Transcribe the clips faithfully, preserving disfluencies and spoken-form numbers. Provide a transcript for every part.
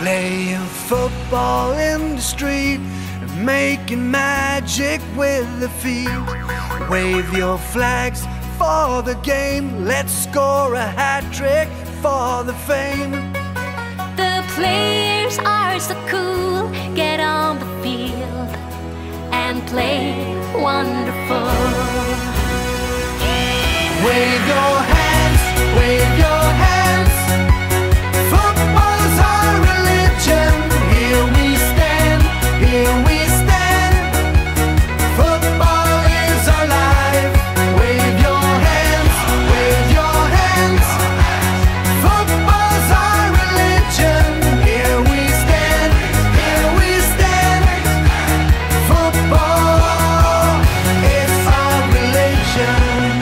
Playing football in the street and making magic with the feet. Wave your flags for the game. Let's score a hat-trick for the fame. The players are so cool. Get on the field and play wonderful. Wave your hands, wave your hands. Football's our religion. Here we stand, here we stand. Football is our life. Wave your hands, wave your hands. Football's our religion. Here we stand, here we stand. Football is our religion.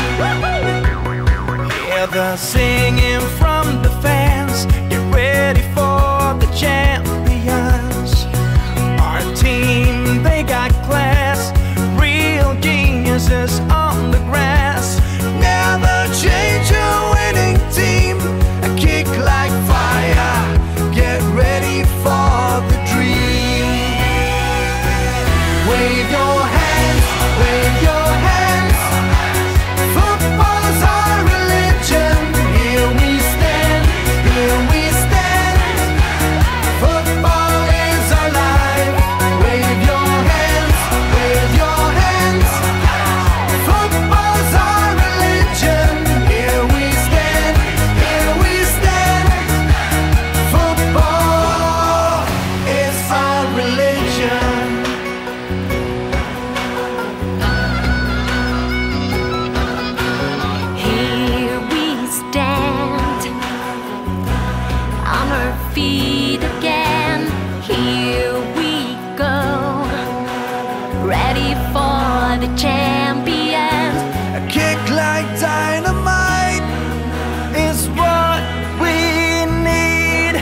Hear the singing from the fans. Get ready for the champions. Our team, they got class. Real geniuses on the grass. Never change a winning team. A kick like fire. Get ready for the dream. Wave your hands, wave your hands. Football's our religion. Here we stand, here we stand. Football is our life. Wave your hands, wave your hands. Football's our religion. Here we stand, here we stand. Football is our religion. Here we stand on our feet again. Here we go, ready for the champions. A kick like dynamite is what we need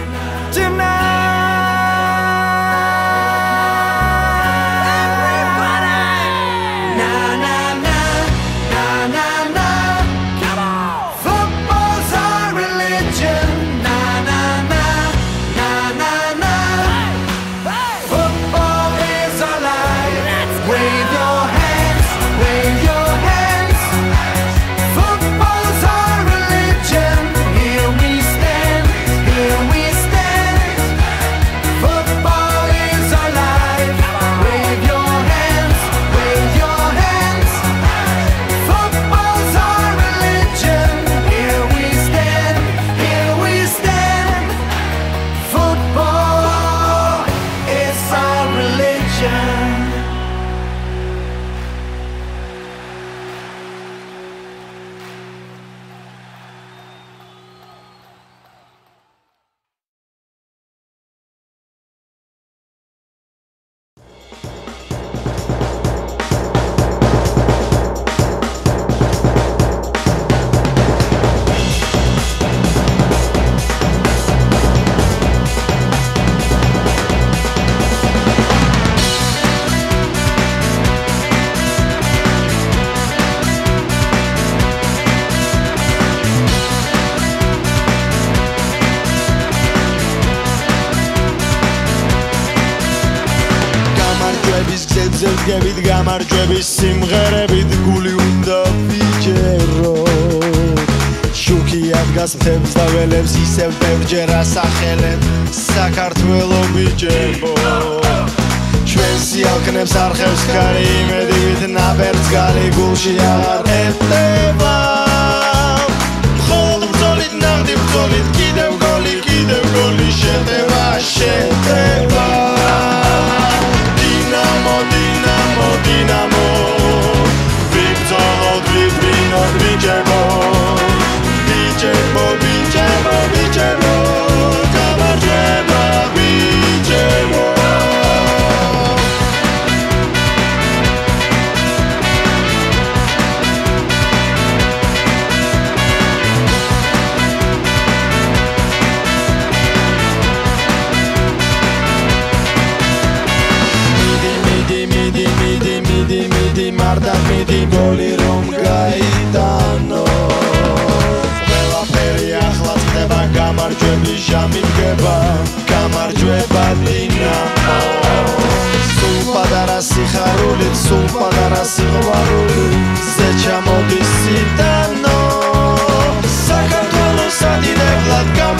tonight. Na na na, na na na. Come on. Football's our religion. Na na na, na na na. Football is our life. Wave your hands, wave your hands. Football's our religion. Here we stand, here we stand. Football is our life. Wave your hands, wave your hands. Football's our religion. Here we stand, here we stand. Football is our religion. გამარჯვების გზებზე ვდგებით, გამარჯვების სიმღერებით გული უნდა ვიჯერო. შუქი ადგას მთებს და ველებს, ისევ ბევრჯერ ასახელებ საქართველო ბიჭებო. ჩვენ სიალქნებს არხევს ქარი, იმედივით ნაბერძგალი გულში აღარ ეტევა. მხოლოდ ბრძოლით, ნამდვილ ბრძოლით, კიდევ გოლი, კიდევ გოლი, შეტევა, შეტევა. Dinamo, Dinamo, Dinamo. Ვიბრძოლოთ, ვიბრინოთ, ვიჯებო. ვიჯებო, ვიჯებო, ვიჯებო. გამარჯვება, ვიჯებო. se trovarono se siamo dissi da no. Sacca tu lo sa di declat